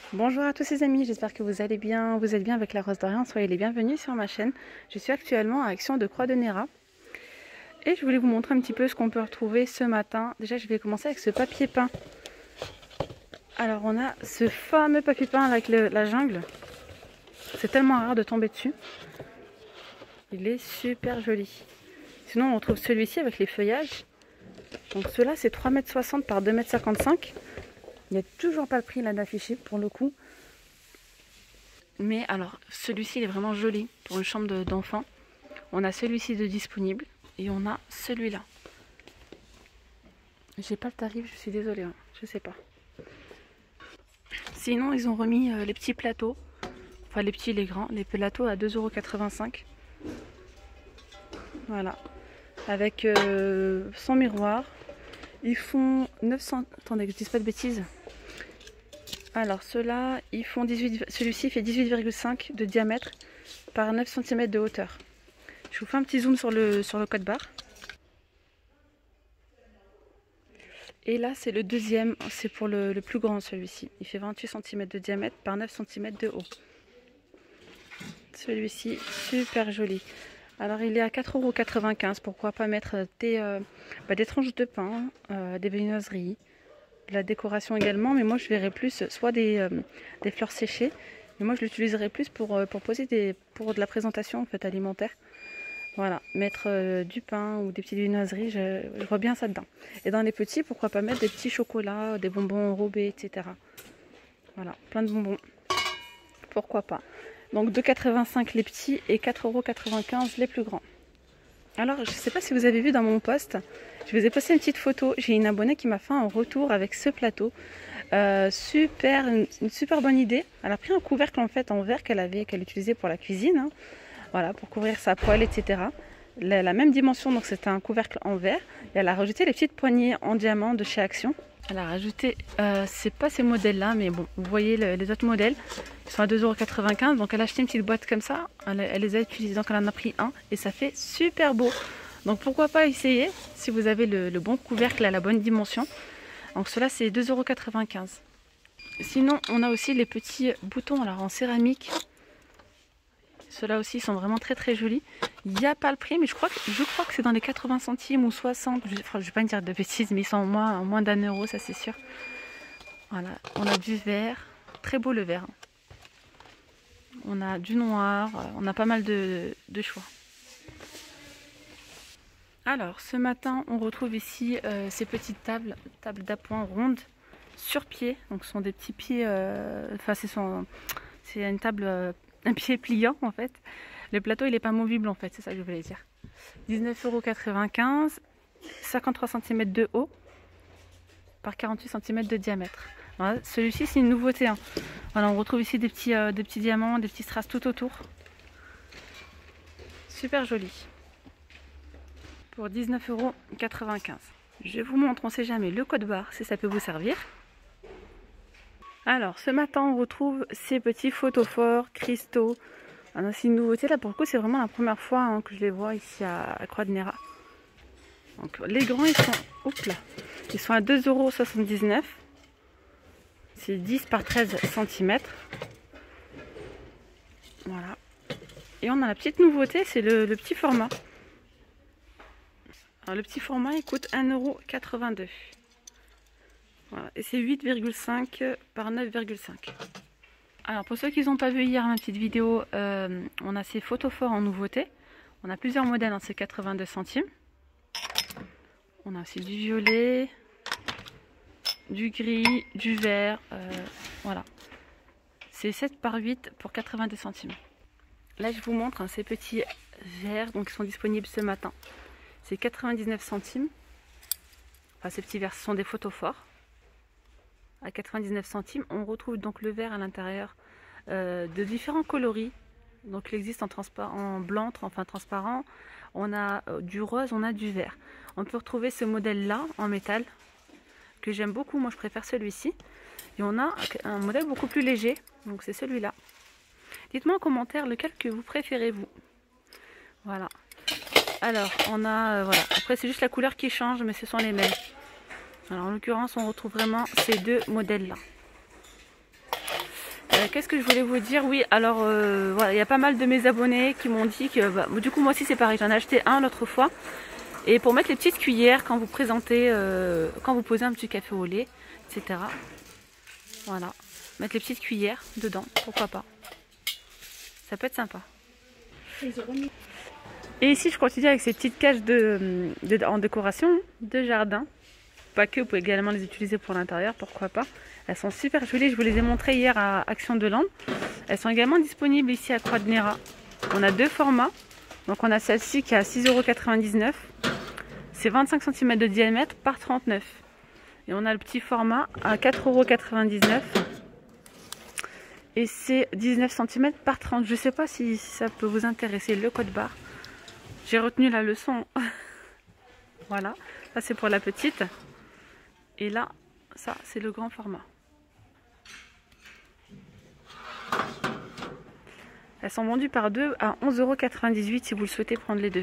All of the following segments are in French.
Bonjour à tous les amis, j'espère que vous allez bien, vous êtes bien avec la Rose d'Orient, soyez les bienvenus sur ma chaîne. Je suis actuellement à Action de Croix de Néra et je voulais vous montrer un petit peu ce qu'on peut retrouver ce matin. Déjà je vais commencer avec ce papier peint. Alors on a ce fameux papier peint avec la jungle, c'est tellement rare de tomber dessus. Il est super joli. Sinon on retrouve celui-ci avec les feuillages. Donc ceux-là c'est 3,60 m par 2,55 m. Il n'y a toujours pas le prix là d'affiché pour le coup. Mais alors, celui-ci il est vraiment joli pour une chambre d'enfant. On a celui-ci de disponible et on a celui-là. J'ai pas le tarif, je suis désolée, hein, je sais pas. Sinon, ils ont remis les petits plateaux. Enfin, les petits, les grands. Les plateaux à 2,85 €. Voilà. Avec son miroir. Ils font 900... Attendez, que je dise pas de bêtises. Alors ceux-là, ils font 18... Celui-ci fait 18,5 de diamètre par 9 cm de hauteur. Je vous fais un petit zoom sur le code barre. Et là, c'est le deuxième, c'est pour le plus grand celui-ci. Il fait 28 cm de diamètre par 9 cm de haut. Celui-ci, super joli. Alors il est à 4,95 €. Pourquoi pas mettre des tranches de pain, des viennoiseries, de la décoration également. Mais moi je verrais plus soit des fleurs séchées. Mais moi je l'utiliserais plus pour poser pour de la présentation en fait, alimentaire. Voilà, mettre du pain ou des petites viennoiseries, je vois bien ça dedans. Et dans les petits, pourquoi pas mettre des petits chocolats, des bonbons enrobés, etc. Voilà, plein de bonbons. Pourquoi pas. Donc 2,85 € les petits et 4,95 € les plus grands. Alors, je ne sais pas si vous avez vu dans mon post, je vous ai posté une petite photo. J'ai une abonnée qui m'a fait un retour avec ce plateau. Une super bonne idée. Elle a pris un couvercle en fait en verre qu'elle utilisait pour la cuisine. Hein. Voilà, pour couvrir sa poêle, etc. La même dimension, donc c'était un couvercle en verre. Et elle a rajouté les petites poignées en diamant de chez Action. Elle a rajouté, c'est pas ces modèles-là, mais bon, vous voyez les autres modèles. Ils sont à 2,95 €. Donc elle a acheté une petite boîte comme ça. Elle les a utilisées, donc elle en a pris un. Et ça fait super beau. Donc pourquoi pas essayer, si vous avez le bon couvercle à la bonne dimension. Donc cela c'est 2,95 €. Sinon, on a aussi les petits boutons alors, en céramique. Ceux-là aussi sont vraiment très très jolis. Il n'y a pas le prix, mais je crois que c'est dans les 80 centimes ou 60. Je ne vais pas me dire de bêtises, mais ils sont moins d'1 €, ça c'est sûr. Voilà, on a du vert. Très beau le vert. On a du noir. On a pas mal de choix. Alors, ce matin, on retrouve ici ces petites tables d'appoint rondes sur pied. Donc, ce sont des petits pieds. Enfin, c'est une table. Un pied pliant en fait. Le plateau il n'est pas movible en fait, c'est ça que je voulais dire. 19,95 €, 53 cm de haut par 48 cm de diamètre. Voilà, celui-ci c'est une nouveauté. Hein. Voilà, on retrouve ici des petits diamants, des petits strass tout autour. Super joli. Pour 19,95 €. Je vous montre, on ne sait jamais, le code barre si ça peut vous servir. Alors, ce matin, on retrouve ces petits photophores, cristaux. Alors, c'est une nouveauté, là, pour le coup, c'est vraiment la première fois hein, que je les vois ici à Croix de Néra. Donc, les grands, ils sont à 2,79 €. C'est 10 par 13 cm. Voilà. Et on a la petite nouveauté, c'est le petit format. Alors, le petit format, il coûte 1,82 €. Voilà. Et c'est 8,5 par 9,5. Alors pour ceux qui n'ont pas vu hier ma petite vidéo, on a ces photophores en nouveauté. On a plusieurs modèles dans ces 82 centimes. On a aussi du violet, du gris, du vert. Voilà. C'est 7 par 8 pour 82 centimes. Là je vous montre hein, ces petits verres donc, qui sont disponibles ce matin. C'est 99 centimes. Enfin ces petits verres, ce sont des photophores. À 99 centimes, on retrouve donc le verre à l'intérieur de différents coloris. Donc il existe en blanc, enfin transparent. On a du rose, on a du vert. On peut retrouver ce modèle-là en métal que j'aime beaucoup. Moi, je préfère celui-ci. Et on a un modèle beaucoup plus léger. Donc c'est celui-là. Dites-moi en commentaire lequel que vous préférez vous. Voilà. Alors on a voilà. Après c'est juste la couleur qui change, mais ce sont les mêmes. Alors en l'occurrence on retrouve vraiment ces deux modèles là. Qu'est-ce que je voulais vous dire? Oui, alors voilà, il y a pas mal de mes abonnés qui m'ont dit que du coup moi aussi c'est pareil, j'en ai acheté un l'autre fois. Et pour mettre les petites cuillères quand vous présentez, quand vous posez un petit café au lait, etc. Voilà, mettre les petites cuillères dedans, pourquoi pas. Ça peut être sympa. Et ici je continue avec ces petites cages en décoration de jardin. Pas que, vous pouvez également les utiliser pour l'intérieur, pourquoi pas. Elles sont super jolies, je vous les ai montrées hier à Action de Lande. Elles sont également disponibles ici à Croix de Néra. On a deux formats. Donc on a celle-ci qui est à 6,99 €. C'est 25 cm de diamètre par 39. Et on a le petit format à 4,99 €. Et c'est 19 cm par 30. Je ne sais pas si ça peut vous intéresser, le code barre. J'ai retenu la leçon. Voilà, ça c'est pour la petite. Et là, ça c'est le grand format. Elles sont vendues par deux à 11,98 € si vous le souhaitez prendre les deux.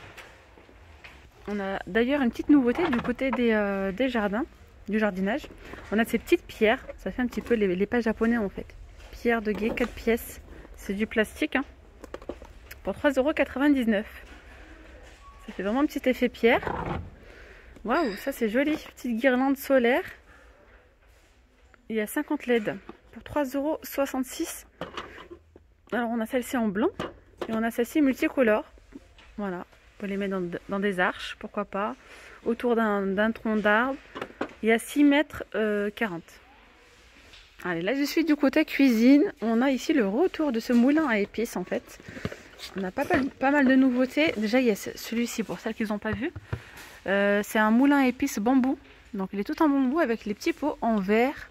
On a d'ailleurs une petite nouveauté du côté des jardins, du jardinage. On a ces petites pierres, ça fait un petit peu les pas japonais en fait. Pierre de guet, 4 pièces, c'est du plastique, hein, pour 3,99 €. Ça fait vraiment un petit effet pierre. Waouh, ça c'est joli, petite guirlande solaire. Il y a 50 LED pour 3,66 €. Alors on a celle-ci en blanc et on a celle-ci multicolore. Voilà, on peut les mettre dans des arches, pourquoi pas, autour d'un tronc d'arbre. Il y a 6 mètres 40. Allez, là je suis du côté cuisine. On a ici le retour de ce moulin à épices en fait. On a pas mal de nouveautés. Déjà il y a celui-ci pour celles qui n'ont pas vu. C'est un moulin à épices bambou. Donc il est tout en bambou avec les petits pots en verre.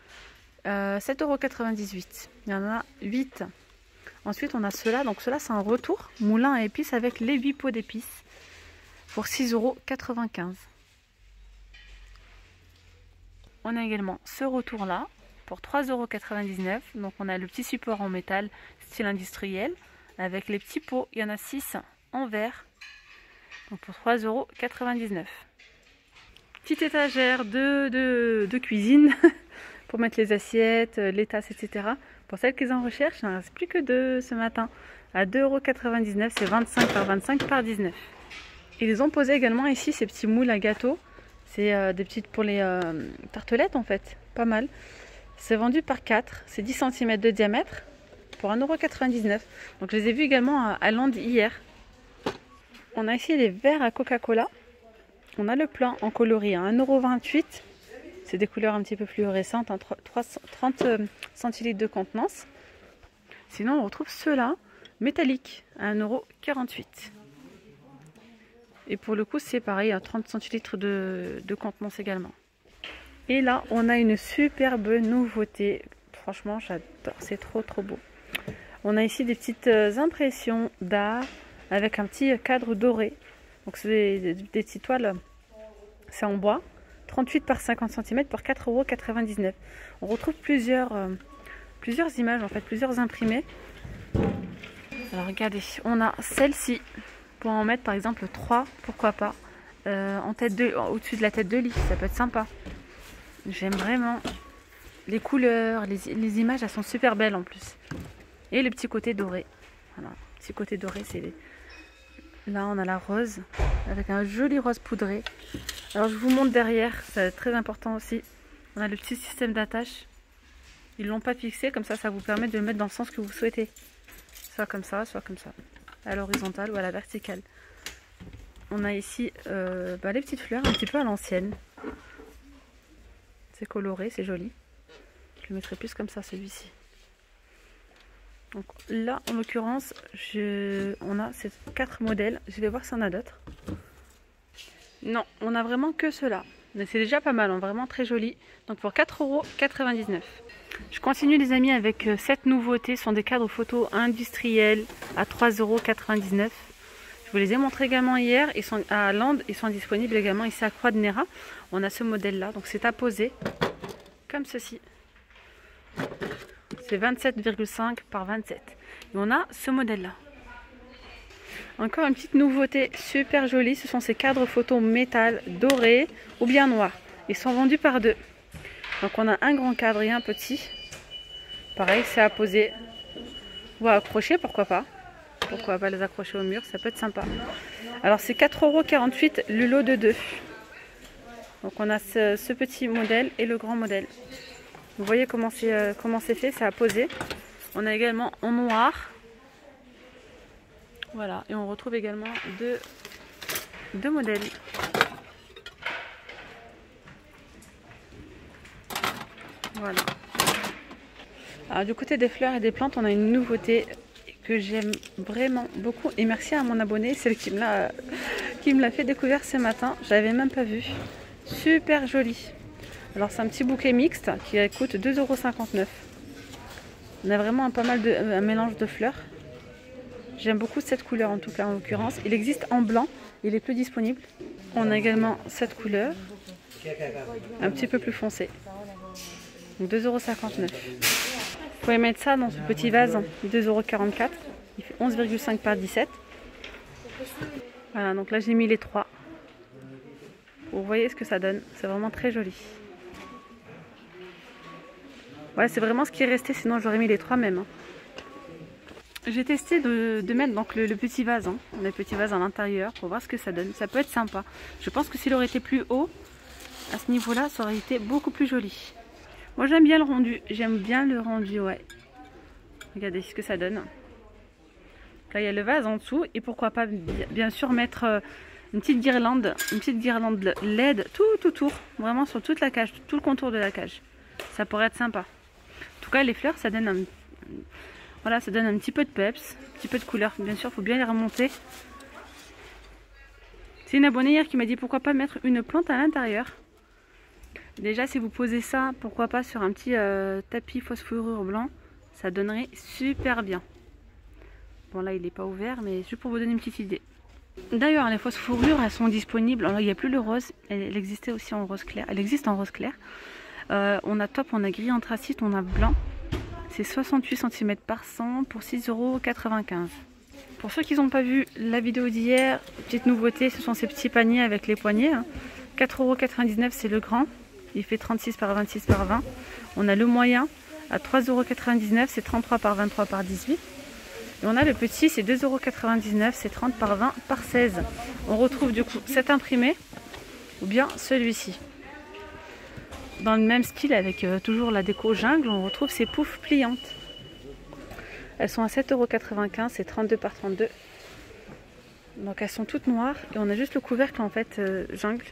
7,98 €. Il y en a 8. Ensuite on a cela. Donc cela c'est un retour. Moulin à épices avec les 8 pots d'épices. Pour 6,95 €. On a également ce retour là. Pour 3,99 €. Donc on a le petit support en métal style industriel. Avec les petits pots. Il y en a 6 en verre. Donc pour 3,99 €. Petite étagère de cuisine pour mettre les assiettes, les tasses, etc. Pour celles qui en recherchent, il n'en reste plus que 2 ce matin. À 2,99 €, c'est 25 par 25 par 19. Ils ont posé également ici ces petits moules à gâteau. C'est des petites pour les tartelettes en fait, pas mal. C'est vendu par 4, c'est 10 cm de diamètre pour 1,99 €. Donc je les ai vus également à Lande hier. On a ici les verres à Coca-Cola. On a le plein en coloris à 1,28 €. C'est des couleurs un petit peu fluorescentes, 30 centilitres de contenance. Sinon, on retrouve ceux-là, métalliques, à 1,48 €. Et pour le coup, c'est pareil, à 30 centilitres de contenance également. Et là, on a une superbe nouveauté. Franchement, j'adore, c'est trop beau. On a ici des petites impressions d'art avec un petit cadre doré. Donc c'est des petites toiles, c'est en bois, 38 par 50 cm pour 4,99 €. On retrouve plusieurs images, en fait, plusieurs imprimés. Alors regardez, on a celle-ci, pour en mettre par exemple 3, pourquoi pas, au-dessus de la tête de lit, ça peut être sympa. J'aime vraiment les couleurs, les images, elles sont super belles en plus. Et le petit côté doré, voilà, petit côté doré, c'est les... Là, on a la rose, avec un joli rose poudré. Alors, je vous montre derrière, c'est très important aussi. On a le petit système d'attache. Ils ne l'ont pas fixé, comme ça vous permet de le mettre dans le sens que vous souhaitez. Soit comme ça, à l'horizontale ou à la verticale. On a ici les petites fleurs, un petit peu à l'ancienne. C'est coloré, c'est joli. Je le mettrai plus comme ça, celui-ci. Donc là, en l'occurrence, on a ces 4 modèles. Je vais voir s'il y en a d'autres. Non, on a vraiment que ceux-là. Mais c'est déjà pas mal, hein, vraiment très joli. Donc pour 4,99 €. Je continue les amis avec cette nouveauté. Ce sont des cadres photo industriels à 3,99 €. Je vous les ai montrés également hier. Ils sont à Lande, ils sont disponibles également ici à Croix de Néra. On a ce modèle-là, donc c'est à poser comme ceci. C'est 27,5 par 27. Et on a ce modèle-là. Encore une petite nouveauté super jolie. Ce sont ces cadres photo métal dorés ou bien noirs. Ils sont vendus par 2. Donc on a un grand cadre et un petit. Pareil, c'est à poser ou à accrocher, pourquoi pas. Pourquoi pas les accrocher au mur, ça peut être sympa. Alors c'est 4,48 € le lot de 2. Donc on a ce petit modèle et le grand modèle. Vous voyez comment c'est fait, c'est à poser. On a également en noir. Voilà, et on retrouve également deux modèles. Voilà. Alors du côté des fleurs et des plantes, on a une nouveauté que j'aime vraiment beaucoup. Et merci à mon abonné, celle qui me l'a fait découvrir ce matin. Je l'avais même pas vu. Super joli. Alors c'est un petit bouquet mixte qui coûte 2,59 €. On a vraiment un mélange de fleurs. J'aime beaucoup cette couleur en tout cas en l'occurrence. Il existe en blanc, il est plus disponible. On a également cette couleur, un petit peu plus foncé. 2,59 €. Vous pouvez mettre ça dans ce petit vase, 2,44 €. Il fait 11,5 par 17. Voilà, donc là j'ai mis les 3. Vous voyez ce que ça donne, c'est vraiment très joli. Ouais, c'est vraiment ce qui est resté, sinon j'aurais mis les 3 même. J'ai testé de mettre donc le petit vase, le petit vase à l'intérieur pour voir ce que ça donne. Ça peut être sympa. Je pense que s'il aurait été plus haut, à ce niveau-là, ça aurait été beaucoup plus joli. Moi j'aime bien le rendu, ouais. Regardez ce que ça donne. Là il y a le vase en dessous et pourquoi pas bien sûr mettre une petite guirlande LED tout autour, vraiment sur toute la cage, tout le contour de la cage. Ça pourrait être sympa. En tout cas les fleurs ça donne voilà, ça donne un petit peu de peps, un petit peu de couleur. Bien sûr, il faut bien les remonter. C'est une abonnée hier qui m'a dit pourquoi pas mettre une plante à l'intérieur. Déjà, si vous posez ça, pourquoi pas sur un petit tapis fausse fourrure blanc, ça donnerait super bien. Bon, là, il n'est pas ouvert, mais juste pour vous donner une petite idée. D'ailleurs, les fausses fourrures, elles sont disponibles. Alors, il n'y a plus le rose, elle existait aussi en rose clair. Elle existe en rose clair. On a top, on a gris anthracite, on a blanc. C'est 68 cm par 100 pour 6,95 €. Pour ceux qui n'ont pas vu la vidéo d'hier, petite nouveauté, ce sont ces petits paniers avec les poignées. 4,99 € c'est le grand. Il fait 36 par 26 par 20. On a le moyen à 3,99 €, c'est 33 par 23 par 18. Et on a le petit, c'est 2,99 €, c'est 30 par 20 par 16. On retrouve du coup cet imprimé ou bien celui-ci. Dans le même style avec toujours la déco jungle, on retrouve ces poufs pliantes. Elles sont à 7,95 €, c'est 32 par 32. Donc elles sont toutes noires et on a juste le couvercle en fait jungle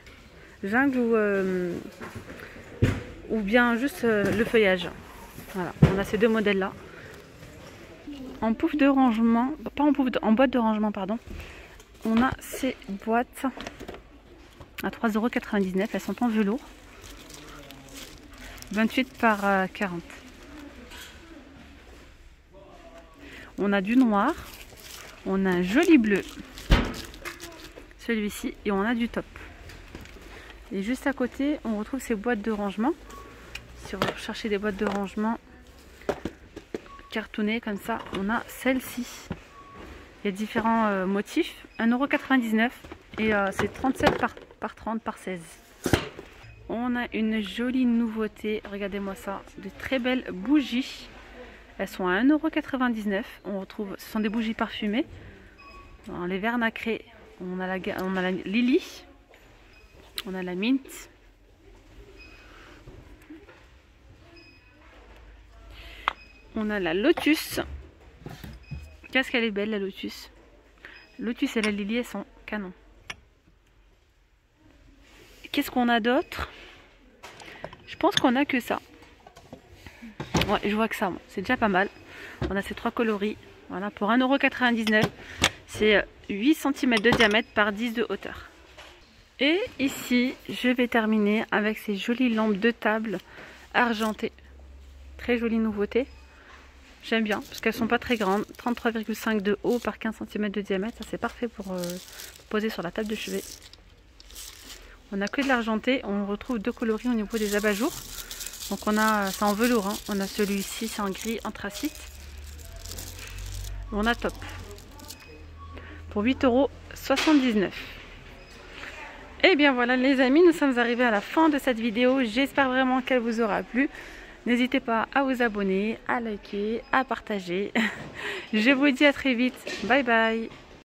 ou bien juste le feuillage. Voilà, on a ces deux modèles là. En pouf de rangement, pas en pouf, en boîte de rangement pardon. On a ces boîtes à 3,99 €, elles sont en velours. 28 par 40. On a du noir, on a un joli bleu, celui-ci, et on a du top. Et juste à côté, on retrouve ces boîtes de rangement. Si vous cherchez des boîtes de rangement cartonnées comme ça, on a celle-ci. Il y a différents motifs. 1,99 € et c'est 37 par 30 par 16. On a une jolie nouveauté, regardez-moi ça, de très belles bougies. Elles sont à 1,99 €. On retrouve, ce sont des bougies parfumées. Dans les verts nacrés, on a la Lily, on a la Mint, on a la Lotus. Qu'est-ce qu'elle est belle la Lotus. Lotus et la Lily, elles sont canon. Qu'est-ce qu'on a d'autre? Je pense qu'on a que ça. Ouais, je vois que ça, c'est déjà pas mal. On a ces trois coloris. Voilà, pour 1,99 €. C'est 8 cm de diamètre par 10 de hauteur. Et ici, je vais terminer avec ces jolies lampes de table argentées. Très jolie nouveauté. J'aime bien, parce qu'elles sont pas très grandes. 33,5 de haut par 15 cm de diamètre. Ça, c'est parfait pour poser sur la table de chevet. On a que de l'argenté. On retrouve deux coloris au niveau des abat-jours. Donc on a, c'est en velours, hein. On a celui-ci, c'est en gris anthracite. On a top. Pour 8,79 €. Et bien voilà les amis, nous sommes arrivés à la fin de cette vidéo. J'espère vraiment qu'elle vous aura plu. N'hésitez pas à vous abonner, à liker, à partager. Je vous dis à très vite. Bye bye.